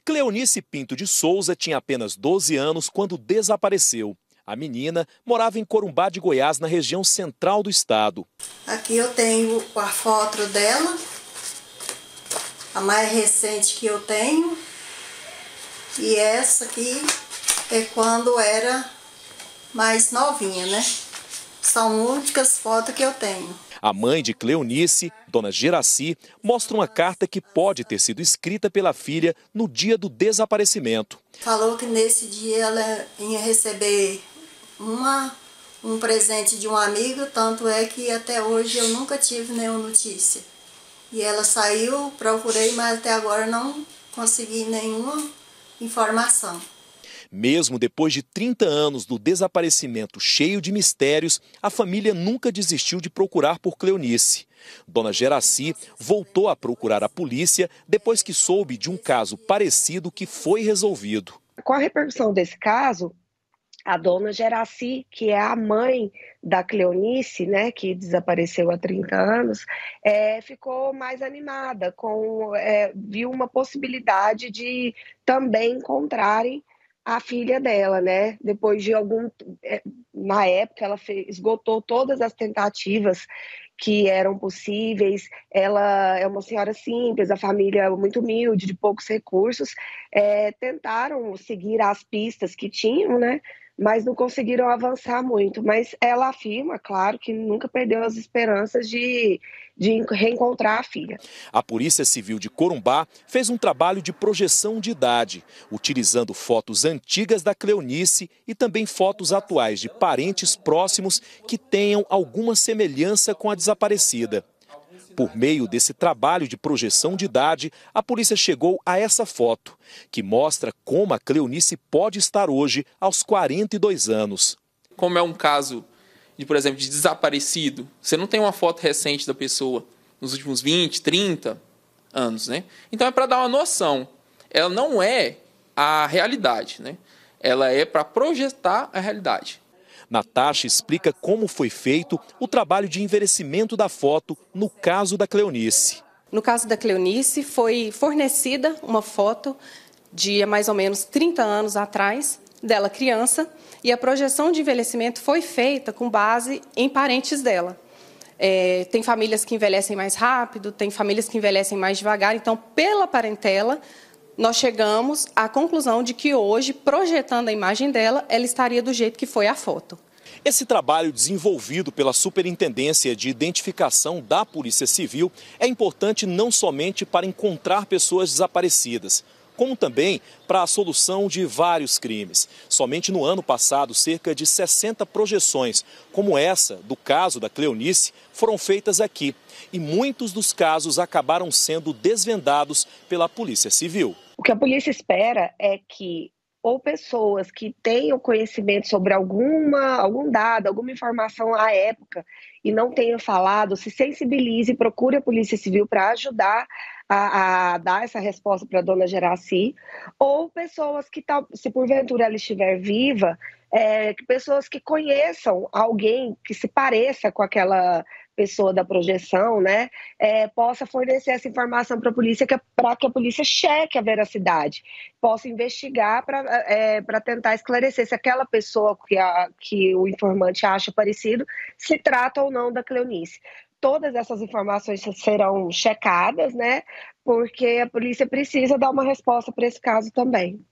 Cleonice Pinto de Souza tinha apenas 12 anos quando desapareceu. A menina morava em Corumbá de Goiás, na região central do estado. Aqui eu tenho a foto dela, a mais recente que eu tenho. E essa aqui é quando era mais novinha, né? São únicas fotos que eu tenho. A mãe de Cleonice, dona Geraci, mostra uma carta que pode ter sido escrita pela filha no dia do desaparecimento. Falou que nesse dia ela ia receber um presente de um amigo, tanto é que até hoje eu nunca tive nenhuma notícia. E ela saiu, procurei, mas até agora não consegui nenhuma informação. Mesmo depois de 30 anos do desaparecimento cheio de mistérios, a família nunca desistiu de procurar por Cleonice. Dona Geraci voltou a procurar a polícia depois que soube de um caso parecido que foi resolvido. Com a repercussão desse caso, a dona Geraci, que é a mãe da Cleonice, né, que desapareceu há 30 anos, ficou mais animada, viu uma possibilidade de também encontrarem a filha dela, né? Depois de na época ela esgotou todas as tentativas que eram possíveis. Ela é uma senhora simples, a família é muito humilde, de poucos recursos, tentaram seguir as pistas que tinham, né? Mas não conseguiram avançar muito. Mas ela afirma, claro, que nunca perdeu as esperanças de reencontrar a filha. A Polícia Civil de Corumbá fez um trabalho de projeção de idade, utilizando fotos antigas da Cleonice e também fotos atuais de parentes próximos que tenham alguma semelhança com a desaparecida. Por meio desse trabalho de projeção de idade, a polícia chegou a essa foto, que mostra como a Cleonice pode estar hoje aos 42 anos. Como é um caso, por exemplo, de desaparecido, você não tem uma foto recente da pessoa nos últimos 20, 30 anos, né? Então é para dar uma noção. Ela não é a realidade, né? Ela é para projetar a realidade. Natasha explica como foi feito o trabalho de envelhecimento da foto no caso da Cleonice. No caso da Cleonice, foi fornecida uma foto de mais ou menos 30 anos atrás, dela criança, e a projeção de envelhecimento foi feita com base em parentes dela. Tem famílias que envelhecem mais rápido, tem famílias que envelhecem mais devagar, então, pela parentela, nós chegamos à conclusão de que hoje, projetando a imagem dela, ela estaria do jeito que foi a foto. Esse trabalho desenvolvido pela Superintendência de Identificação da Polícia Civil é importante não somente para encontrar pessoas desaparecidas, como também para a solução de vários crimes. Somente no ano passado, cerca de 60 projeções, como essa do caso da Cleonice, foram feitas aqui. E muitos dos casos acabaram sendo desvendados pela Polícia Civil. O que a polícia espera é que ou pessoas que tenham conhecimento sobre algum dado, alguma informação à época e não tenham falado, se sensibilize e procure a Polícia Civil para ajudar a dar essa resposta para a dona Geraci, ou pessoas que, se porventura ela estiver viva, pessoas que conheçam alguém que se pareça com aquela pessoa da projeção, né, possa fornecer essa informação para a polícia, para que a polícia cheque a veracidade, possa investigar para tentar esclarecer se aquela pessoa que o informante acha parecido se trata ou não da Cleonice. Todas essas informações serão checadas, né, porque a polícia precisa dar uma resposta para esse caso também.